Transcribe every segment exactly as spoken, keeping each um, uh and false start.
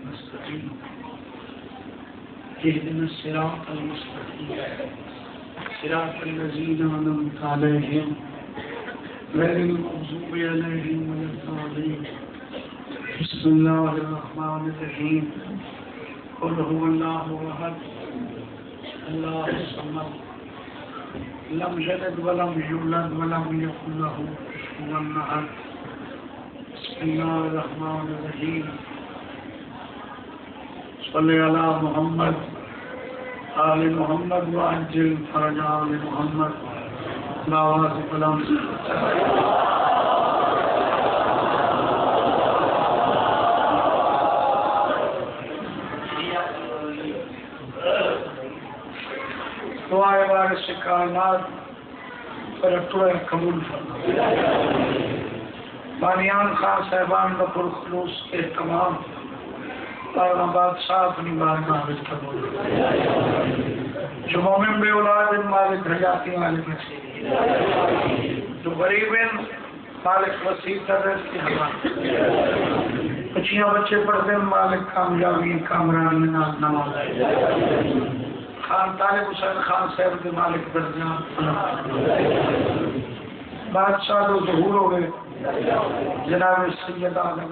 नस्तईन इहदिना सिरातल मुस्तकीम सिरातल लज़ीना अनअमता अलैहिम गैरिल मग़ज़ूबि अलैहिम वलद्दालीन बिस्मिल्लाहिर रहमानिर रहीम क़ुल हुवल्लाहु अहद अल्लाहु समद लम यलिद वलम यूलद वलम यकुल लहू कुफुवन अहद बिस्मिल्लाहिर रहमानिर रहीम सल्ली अला मुहम्मद आले मुहम्मद व अज्जिल फरजा आले मुहम्मद बावा से कलाम दुआए वारिस कायनात पर टोए कबूल फरमा। बानियान खान साहबान बपुर खुलूस के तमाम और बादशाह अपनी बारगाह में कबूल जो मोमिन बे औलाद मालिक हयाती मालिक नसीब जो गरीब हैं मालिक वसीअ तरह की हवा बच्चियां बच्चे पढ़ते हैं मालिक कामयाबी कामरानी नाज नवाज खान तालिब हुसैन खान साहब के मालिक दर्जा बादशाह तो ज़हूर हो गए जनाब सैयद आलम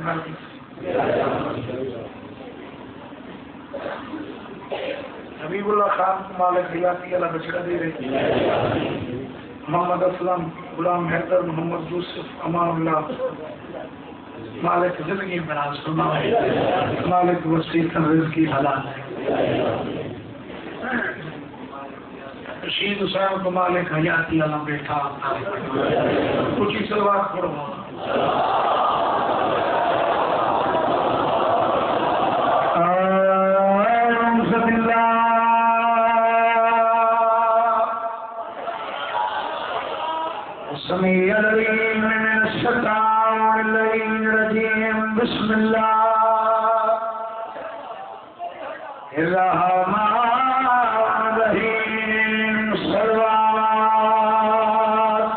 हबीबुल्लाह खान मालिक हयाती अल्लाह बचड़ा दे रहे मोहम्मद असलम गुलाम हैदर मोहम्मद यूसुफ अमानुल्लाह मालिक जिंदगी बना फरमाए मालिक वसीअत रिज़्क़ी हलाल है रशीद हुसैन को मालिक हयाती अल्लाह बैठा कुछ ही सलवात पढ़ो बिस्मिल्लाहिर्रहमानिर्रहीम सल्लल्लाहु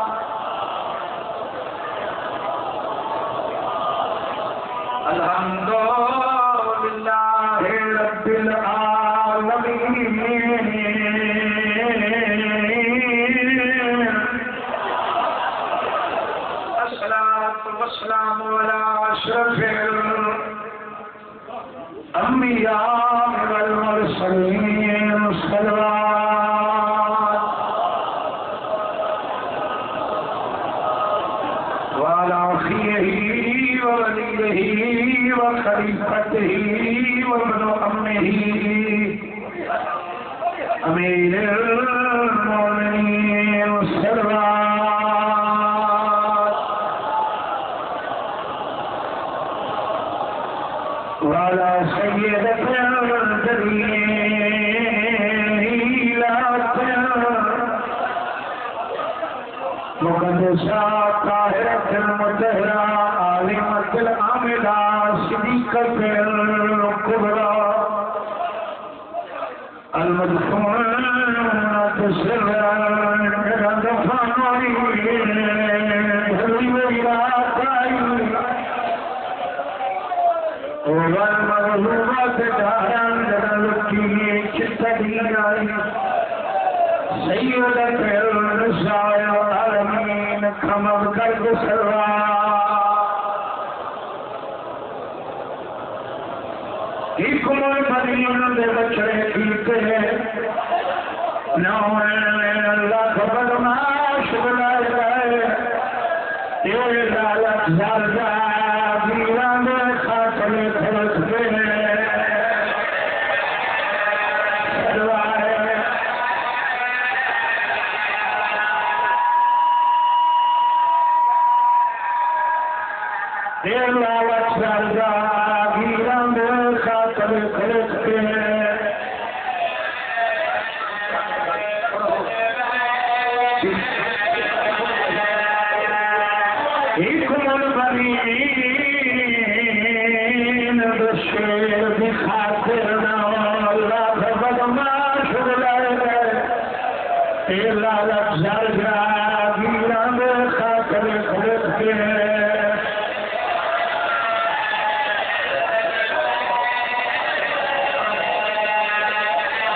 अल्हम्दुलिल्लाहि रब्बिल आलमीन अस्सलातु वस्सलामु अला अशरफिल अंबिया वल मुरसलीन सल्लल्लाहु वअला खीरिही व वलियही व खलीफतिही व इब्न अम्मिही अमीरुल मोमिनीन सल्लल्लाहु वअला सय्यदतिल मुक़द्दसा ताहिरतुल मुतहहरा आलिमतुल आमिला सिद्दीक़तुल कुबरा अल मदफूनतु सिर्रन रदफानी वल मग़लूबत दारन लकी चित्तदीनाई सय्यदतुल निसाए आलमीन खमब कर गुसरा एक मोर मदीन दे बचड़े ठीक है नौ अल्लाह खबर ना शुक्र है ये लालच ज़रगा वीरान खातर खलक दे लालच ज़रगा वीरान खातर खलक दे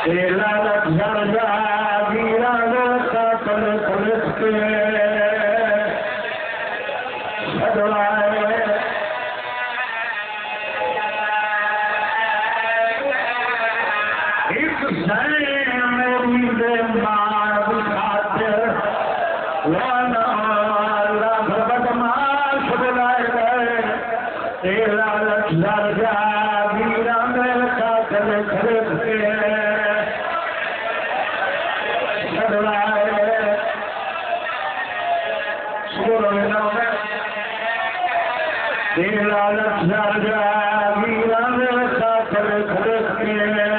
लालच जर्गा वीरान का कल पुलिस के सदवाए एक सैन मेरी दे मार खातिर वाना लाख बदमाश बुलाए गए लालच जर्गा वीरान का कल पुलिस के लालच जर्गा वीरान का कल पुलिस के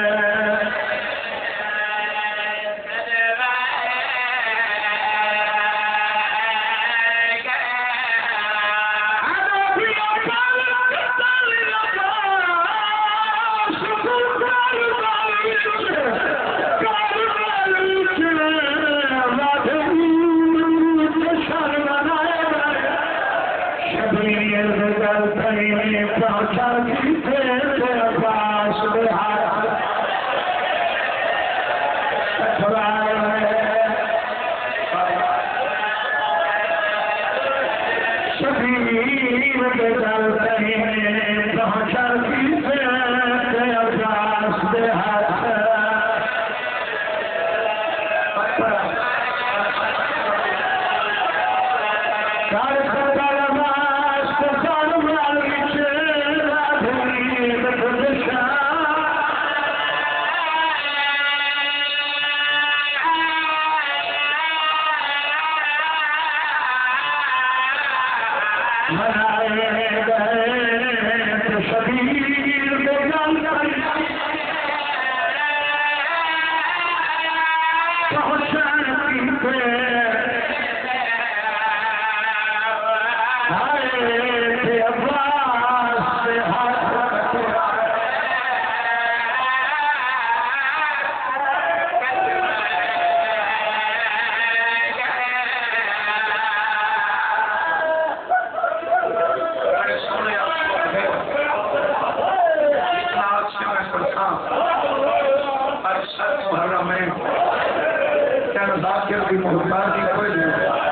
मुहर्रम में क्या ज़ाकिर की मोहब्बत की कोई नहीं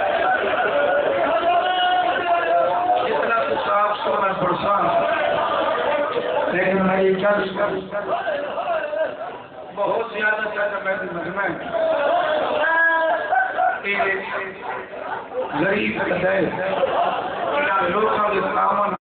इतना तो साफ सोना परेशान लेकिन मैं ये क्या बहुत ज्यादा चाहता मैं मजमे गरीब लोगों के सामान